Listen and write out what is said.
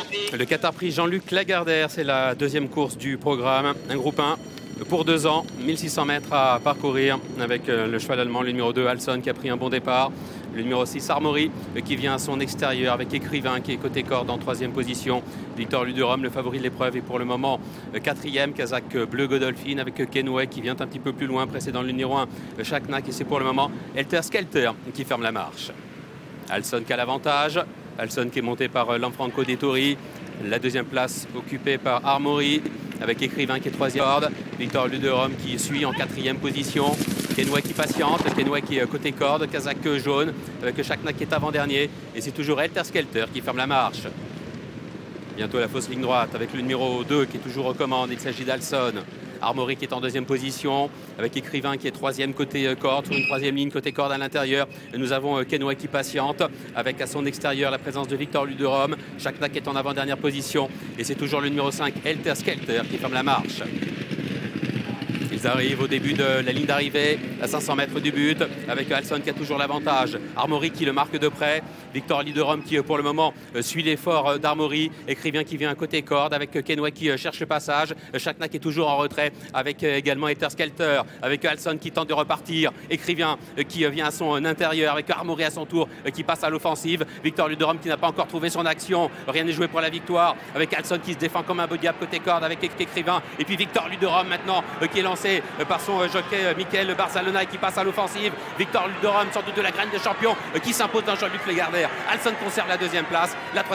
Le Qatar Prix Jean-Luc Lagardère, c'est la deuxième course du programme. Un groupe 1 pour 2 ans, 1600 mètres à parcourir avec le cheval allemand, le numéro 2, Alson, qui a pris un bon départ. Le numéro 6, Armory, qui vient à son extérieur avec Écrivain, qui est côté corde en 3e position. Victor Luderum, le favori de l'épreuve, est pour le moment 4e. Kazakh Bleu Godolphin avec Kenway qui vient un petit peu plus loin, précédent le numéro 1, Chaknak. Et c'est pour le moment Helter Skelter qui ferme la marche. Alson qui a l'avantage. Alson qui est monté par Lanfranco Dettori. La deuxième place occupée par Armory avec Écrivain qui est 3e corde. Victor Luderum qui suit en 4e position. Kenway qui patiente, Kenway qui est côté corde, Kazakh jaune avec Chaknak qui est avant-dernier. Et c'est toujours Helter Skelter qui ferme la marche. Bientôt la fausse ligne droite avec le numéro 2 qui est toujours aux commandes. Il s'agit d'Alson. Armory qui est en 2e position avec Écrivain qui est 3e côté corde, sur une 3e ligne côté corde à l'intérieur. Nous avons Kenway qui patiente avec à son extérieur la présence de Victor Luderum. Chaknak est en avant-dernière position et c'est toujours le numéro 5, Helter Skelter, qui ferme la marche. Ils arrivent au début de la ligne d'arrivée, à 500 mètres du but, avec Alson qui a toujours l'avantage. Armory qui le marque de près. Victor Luderum qui, pour le moment, suit l'effort d'Armory. Écrivain qui vient à côté corde, avec Kenway qui cherche le passage. Chaknak est toujours en retrait, avec également Helter Skelter, avec Alson qui tente de repartir. Écrivain qui vient à son intérieur, avec Armory à son tour qui passe à l'offensive. Victor Luderum qui n'a pas encore trouvé son action. Rien n'est joué pour la victoire, avec Alson qui se défend comme un beau diable côté corde, avec Écrivain. Et puis Victor Luderum maintenant qui est lancé par son jockey Michael Barzalona qui passe à l'offensive. Victor Luderum, sans doute de la graine de champion, qui s'impose dans Jean-Luc Lagardère. Alson conserve la 2e place.